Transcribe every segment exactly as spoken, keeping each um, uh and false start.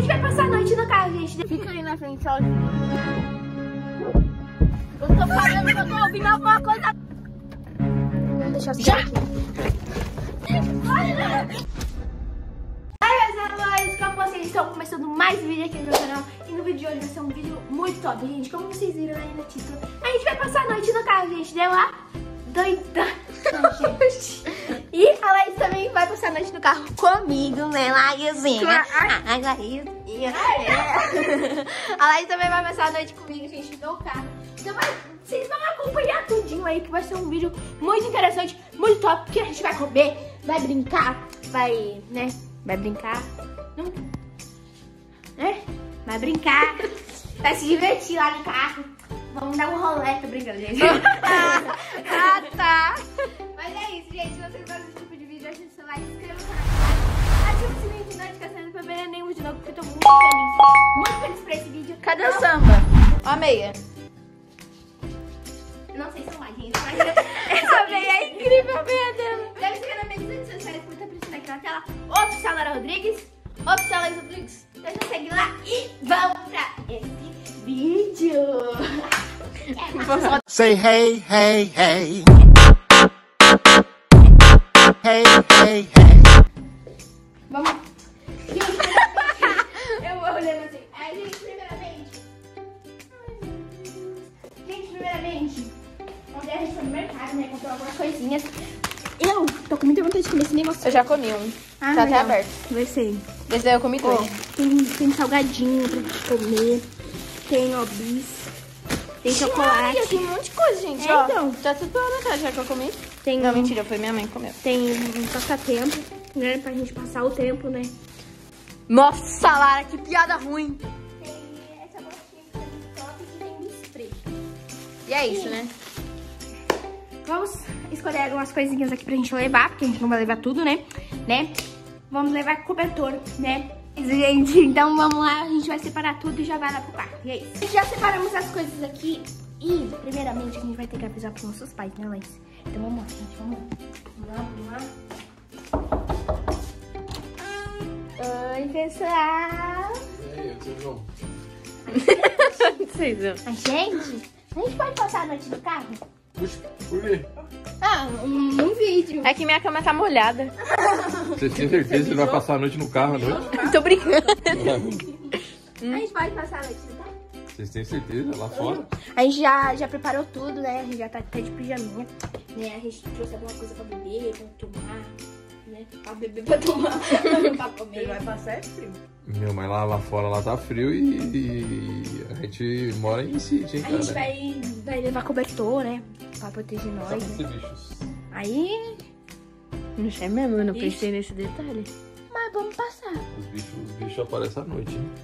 gente vai passar a noite no carro, gente. Fica aí na frente, ó. Eu tô falando que eu tô ouvindo alguma coisa. Vamos deixar os Já! aqui. Ai, meus amores, como vocês estão começando mais um vídeo aqui no meu canal. E no vídeo de hoje vai ser um vídeo muito top, gente. Como vocês viram aí no título, a gente vai passar a noite no carro, gente. Deu a doida. E a Laís também vai passar a noite no carro comigo, né, Laizinha? A Laizinha. A Laís também vai passar a noite comigo, gente, no carro. Então vai, vocês vão acompanhar tudinho aí, que vai ser um vídeo muito interessante, muito top, porque a gente vai comer, vai brincar, vai, né, vai brincar, não, né, vai brincar, vai se divertir lá no carro. Vamos dar um rolê, tô brincando, gente. Ah, tá. Mas é isso, gente. Se vocês gostam desse tipo de vídeo, ajude o like, se inscreva no canal. Ativa o sininho de notificação pra ver nenhum de novo, porque eu tô muito feliz. Muito feliz pra esse vídeo. Cadê Não, o samba? Ó a meia. eu não sei se são lá, gente, mas essa meia é incrível, a meia dela. Deve ser na minha redes sociais, porque tá aparecendo aqui na tela. Oficial Lara Rodrigues. Oficial Lara Rodrigues. Então já segue lá e vamos pra esse vídeo. Say hey, hey, hey. Hey, hey, hey. Vamos. Gente, primeiramente, eu vou olhando assim. Ai, gente, primeiramente. Ai, meu Deus. Gente, primeiramente, ontem a gente foi no mercado, né? Comprou algumas coisinhas. Eu tô com muita vontade de comer esse negócio. Eu já comi um. Ah, tá legal. até aberto. Vai ser. Esse daí eu comi Ó, dois. tem, tem salgadinho pra gente comer. Tem, ó, bis. Tem chocolate. Ai, tem um monte de coisa, gente. É, ó. então. Tá tudo pela metade já que eu comi. Tem, Não, mentira, foi minha mãe que comeu. tem um passatempo, né? Pra gente passar o tempo, né? Nossa, Lara, que piada ruim. Tem essa bolachinha que tá muito top e tem um spray. E é isso, né? Vamos escolher algumas coisinhas aqui pra gente levar, porque a gente não vai levar tudo, né? né? Vamos levar cobertor, né? Gente, então vamos lá, a gente vai separar tudo e já vai lá pro carro. E é isso. Já separamos as coisas aqui e, primeiramente, a gente vai ter que avisar pros nossos pais, né, Laís? Então vamos lá, gente, vamos lá. Vamos lá, vamos lá. Oi, pessoal. E aí, vocês vão? Vocês viram? A gente, a gente pode passar a noite no carro? Puxa, por quê? Ah, um, um vídeo. É que minha cama tá molhada. Você tem certeza que você vai passar a noite no carro à noite? Tô brincando. A gente pode passar a noite no carro? Vocês têm certeza? Lá fora? A gente já, já preparou tudo, né? A gente já tá até de pijaminha, né? A gente trouxe alguma coisa pra beber, pra tomar, né? Pra beber, pra tomar, pra comer. Ele vai passar é frio. Meu, mas lá, lá fora lá tá frio e, e a gente mora em sítio, hein, A cara? gente vai, vai levar cobertor, né? Pra proteger Só nós, pra né? ser bichos. Aí, Não sei mesmo, eu não Ixi. pensei nesse detalhe. mas vamos passar. Os bichos, os bichos aparecem à noite, hein?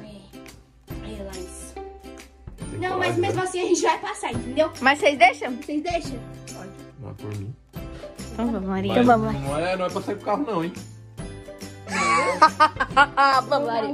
É, é Laís. Tem Não, coragem, mas mesmo né? assim a gente vai passar, entendeu? Mas vocês deixam? Vocês deixam? Não é por mim. Então vamos, Maria. Mas Então vamos lá. não, é, não é pra sair com o carro, não, hein? Vamos, Maria.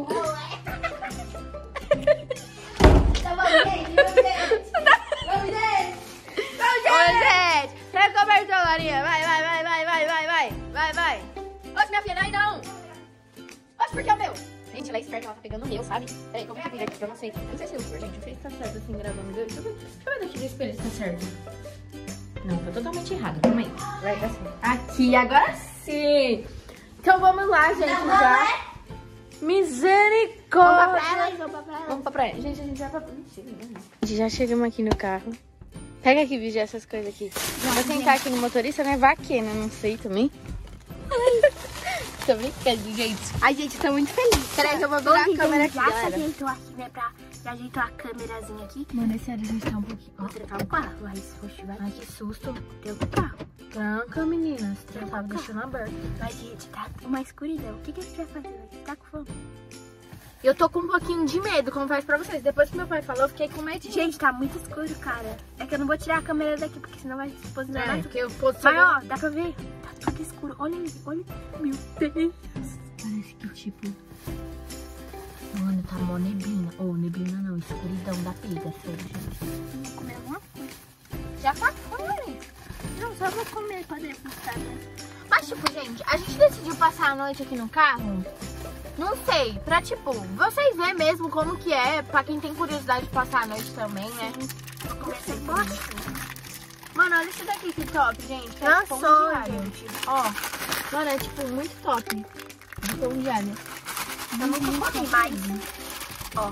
Tá bom, gente, vamos ver. Vamos ver. Ô, gente, pega o cobertor, Larinha. Vai, vai, vai, vai, vai, vai, vai. Vai, vai. Oxe, minha filha, não, não. Oxe, por que é o meu? Gente, ela é esperta, ela tá pegando o meu, sabe? Peraí, como que eu fiz aqui? Eu não sei. Eu não sei se eu for, gente. Não sei se tá certo assim, gravando. Deixa eu ver, deixa eu ver daqui do espelho se tá certo. Não, tá totalmente errado. Calma aí. Vai, vai assim. Aqui, agora sim. Então vamos lá, gente, já. Misericórdia. Vamos pra praia, Laís, vamos pra praia. Vamos pra praia. Gente, a gente vai pra praia. A gente já chegamos aqui no carro. Pega aqui, vigia essas coisas aqui. Vou sentar aqui no motorista, né? Vai que, né? Não sei também. Tô brincando, gente. Ai, gente, tô muito feliz. Peraí que eu vou virar a Hoje, câmera gente, aqui, já se galera. ajeitou aqui, né? Pra, já ajeitou a câmerazinha aqui. Mano, é sério, a gente tá um pouquinho... Vou trancar o carro, Laís. Poxa, vai. Ai, que susto. Tranca o carro. Tranca, meninas. Já tava deixando aberto. Mas, gente, tá uma escuridão. O que, que a gente vai fazer, Laís? Tá com fome? Eu tô com um pouquinho de medo, confesso pra vocês. Depois que meu pai falou, eu fiquei com medo. Gente, tá muito escuro, cara. É que eu não vou tirar a câmera daqui, porque senão vai se posicionar É, mais. porque eu posso... Mas, ó, dá pra ver? Tá tudo escuro. Olha aí, olha. Meu Deus. Parece que, tipo... Mano, tá mó neblina. Ou oh, neblina não, escuridão da pega, sério, gente. Vamos comer alguma coisa. Já tá fome. Não, só vou comer pra degustar, né? Mas, tipo, gente, a gente decidiu passar a noite aqui no carro Não sei, pra tipo, vocês verem mesmo como que é, pra quem tem curiosidade de passar a noite também, né? Comecei por Mano, olha isso daqui que top, gente. É Nossa, pão de alho. gente. Ó, mano, é tipo muito top de pão de alho. Eu nunca comi mais. Ó.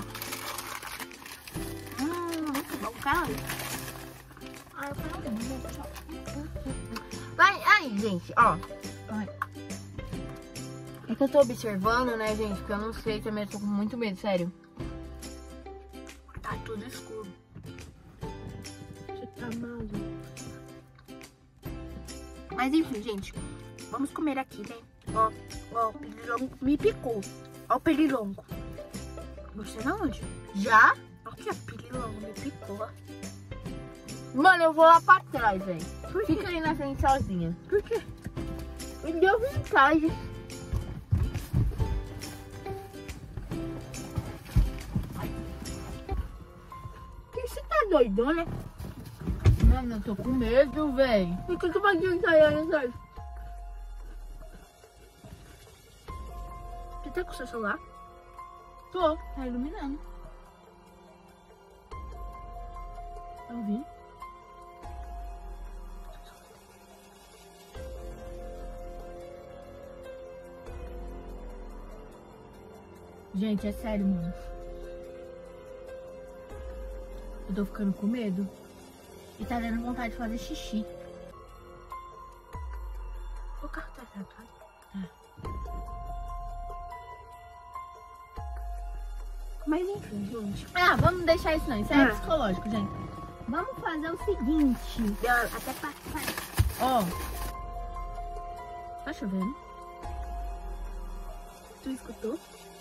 Hum, muito bom, cara. Ah, eu quero Vai, aí, gente, ó. É que eu tô observando, né, gente? Porque eu não sei também, eu tô com muito medo, sério. Tá tudo escuro. Você tá maluco. Mas enfim, gente. Vamos comer aqui, né? Ó, ó, o pernilongo me picou. Ó o pernilongo. Você não, onde? Já? Aqui, ó, o pernilongo me picou, ó. Mano, eu vou lá pra trás, velho. Por quê? Fica aí na frente sozinha. Por quê? Me deu vontade. Que você tá doidona? Mano, eu tô com medo, velho. O que que vai adiantar aí, Sérgio? Você tá com o seu celular? Tô, tá iluminando. Tá ouvindo? Gente, é sério, mano. Eu tô ficando com medo. E tá dando vontade de fazer xixi. O carro tá atrasado. Mas enfim, gente. Ah, vamos deixar isso não. Isso é Ah. psicológico, gente. Vamos fazer o seguinte. Deu até pra... Ó. Tá chovendo? Tu escutou?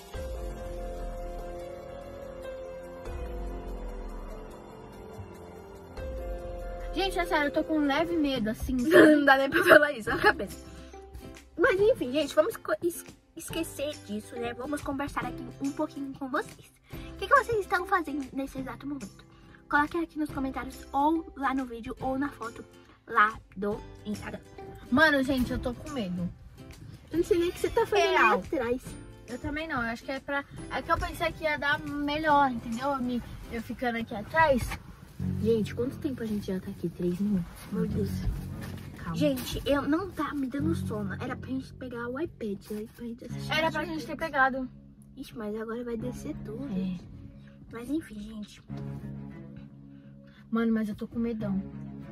Gente, é sério, eu tô com um leve medo, assim. Não dá nem pra falar isso, a cabeça. Mas enfim, gente, vamos es esquecer disso, né? Vamos conversar aqui um pouquinho com vocês. O que, que vocês estão fazendo nesse exato momento? Coloquem aqui nos comentários, ou lá no vídeo, ou na foto lá do Instagram. Mano, gente, eu tô com medo. Eu não sei nem o que você tá fazendo Real. lá atrás. Eu também não, eu acho que é pra... É que eu pensei que ia dar melhor, entendeu? Eu, me... eu ficando aqui atrás. Gente, quanto tempo a gente já tá aqui? Três minutos. Meu Deus. Calma. Gente, eu não tá me dando sono. Era pra gente pegar o iPad, né? Pra gente assistir. Era pra gente ter pegado. Ixi, mas agora vai descer tudo. É. Mas enfim, gente. Mano, mas eu tô com medão.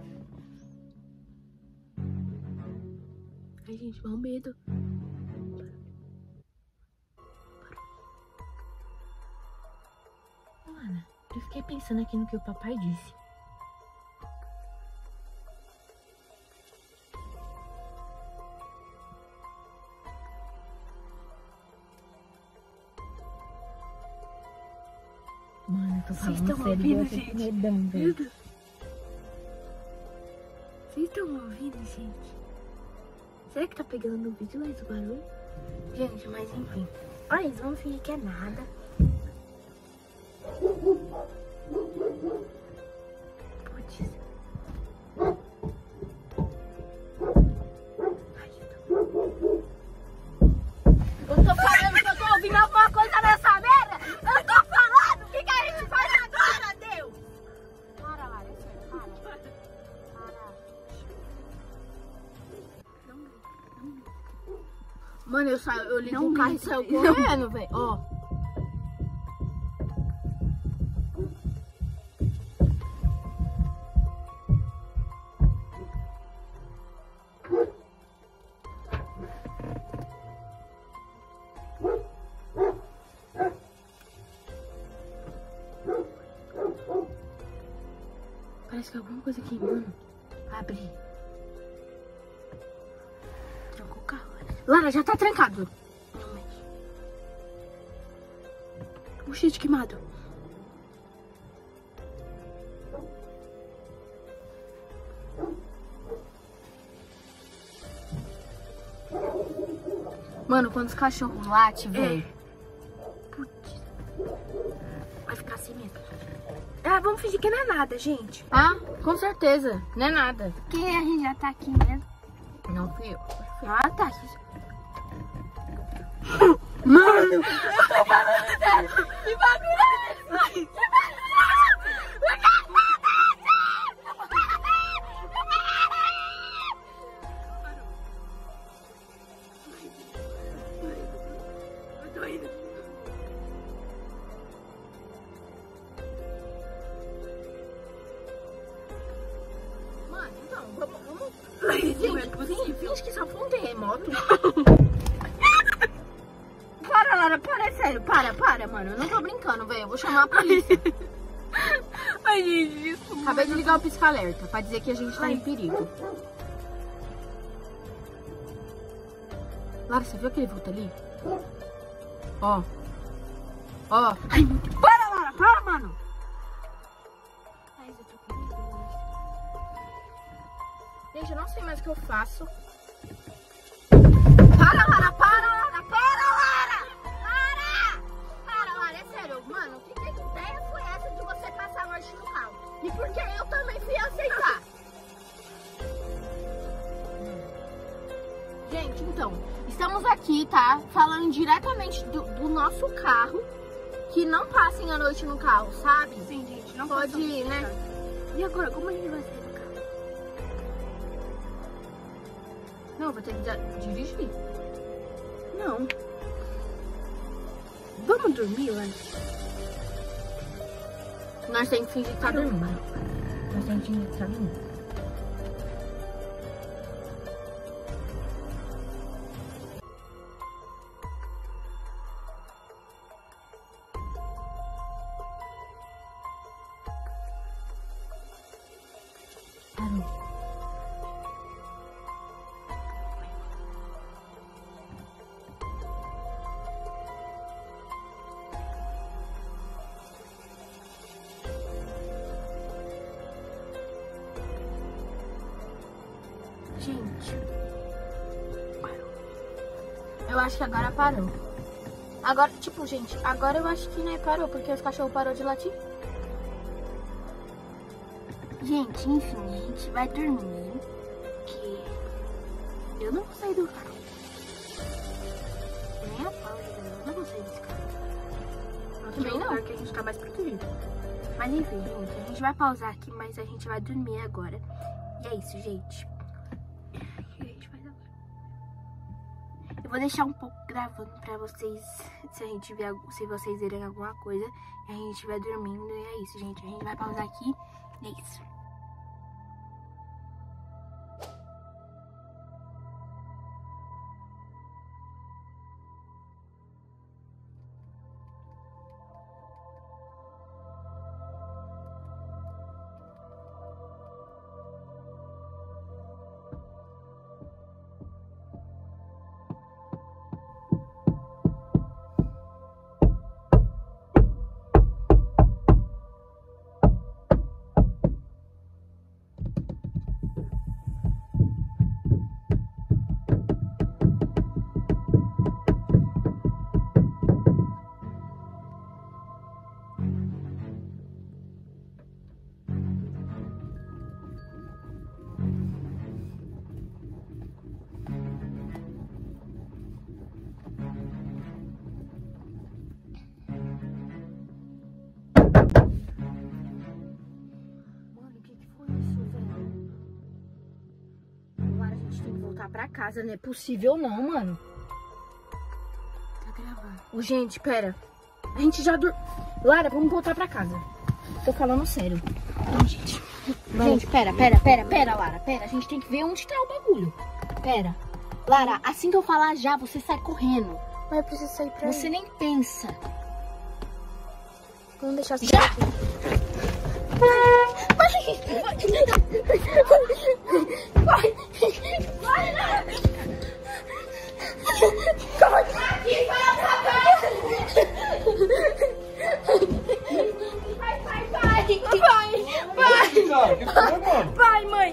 Ai, gente, mal medo. Mano, eu fiquei pensando aqui no que o papai disse. Mano, eu tô Vocês falando estão sério, ouvindo, eu tô gente? com medão, Meu velho. Deus. Vocês estão ouvindo, gente? Será que tá pegando no vídeo esse barulho? Gente, mas enfim. Olha isso, vamos fingir que é nada. Putz. Ai, eu tô... Eu tô falando que eu tô ouvindo alguma coisa nessa merda! Eu tô falando! O que, que a gente faz agora, Deus? Para, Lara, para. Para. Mano, eu, saio, eu liguei Não o carro e grita, saiu não. correndo, velho. Ó. Parece que é alguma coisa aqui, mano. Abre. Trancou o carro. Lara, já tá trancado. Não mexe. Um cheiro de queimado. Mano, quando os cachorros latem, velho. Putz. Vai ficar assim mesmo. Ah, vamos fingir que não é nada, gente. Ah, com certeza. Não é nada. Porque a gente já tá aqui mesmo. Não fui eu. Ah, tá. Mano, eu tô falando sério. Que bagulho é esse? Que bagulho é esse? Eu tô indo. Mano, então, vamos... vamos... Gente, finge que só foi um terremoto. Para, Lara, para, é sério, para, para, mano. Eu não tô brincando, velho. Eu vou chamar a polícia. Ai, gente, isso. Acabei de ligar o pisca-alerta pra dizer que a gente tá Ai. em perigo. Lara, você viu aquele vulto ali? Ó. Ó. Ai, para, Lara, para, mano. Ai, eu tô com medo. Gente, eu não sei mais o que eu faço. Para, Lara, para, Lara, para, Lara! Para! Para, Lara, é sério, mano, que, que ideia foi essa de você passar a noite no carro? E por que eu também fui aceitar? Gente, então, estamos aqui, tá? Falando diretamente do, do nosso carro. Que não passem a noite no carro, sabe? Sim, gente, não pode ir, né? E agora, como a gente vai sair do carro? Não, vou ter que dirigir. Não. Vamos dormir, Lana? Nós temos que fingir que tá dormindo. Nós temos que fingir que tá dormindo. Parou. Gente, parou. Eu acho que agora parou. Agora, tipo, gente, agora eu acho que, né, parou, porque os cachorros parou de latir. Gente, enfim, a gente vai dormir, que eu não vou sair do carro. Nem a pau, eu não vou sair desse carro. Eu também não. Porque a gente tá mais protegido. Mas enfim, gente, a gente vai pausar aqui, mas a gente vai dormir agora. E é isso, gente. O que a gente faz agora? Eu vou deixar um pouco gravando pra vocês, se a gente ver, se vocês verem alguma coisa, e a gente vai dormindo, e é isso, gente. A gente vai pausar aqui, e é isso. Pra casa, não é possível não, mano. Tá gravando. Ô, gente, pera. A gente já dur... Lara, vamos voltar pra casa. Tô falando sério. Não, gente. Gente, pera, pera, pera, pera, Lara. Pera, a gente tem que ver onde tá o bagulho. Pera. Lara, assim que eu falar já, você sai correndo. Mas eu preciso sair pra Você nem pensa. Vamos deixar assim. Já! Vai! Vai, Lara! Corre! Aqui, vai atrapalhar! Vai, vai, vai! Vai! Vai! Vai, mãe!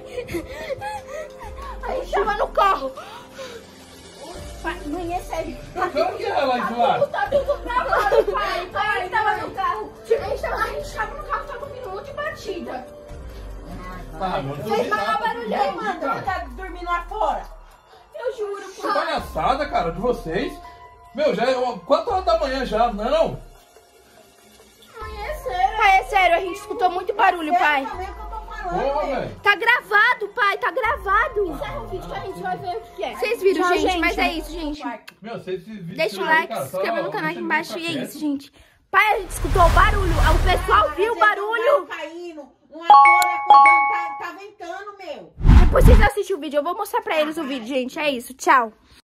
A gente tava no carro! Pai, mãe, é sério! Como que é lá de lá? Tá tudo travado, pai! Pai, a gente tava no carro! A gente tava, a gente tava no carro, tava ouvindo um monte de batida! Ah, não Fez maior barulhão, mano! Você tá dormindo lá fora? Eu juro, Que palhaçada, cara, de vocês. Meu, já é quatro horas da manhã já, não? Pai, é sério, a gente escutou muito barulho, pai. Porra, velho. Tá gravado, pai, tá gravado. Encerra o vídeo que a gente vai ver o que é. Vocês viram, Tchau, gente, gente. mas é isso, gente. Meu, vocês Deixa o like, se inscreva no canal aqui embaixo e é isso, gente. gente. Pai, a gente escutou o barulho, o pessoal viu o barulho. Tá caindo, uma folha acordando, tá, tá ventando, meu. Depois vocês assistem o vídeo, eu vou mostrar pra eles o vídeo, gente, é isso, tchau.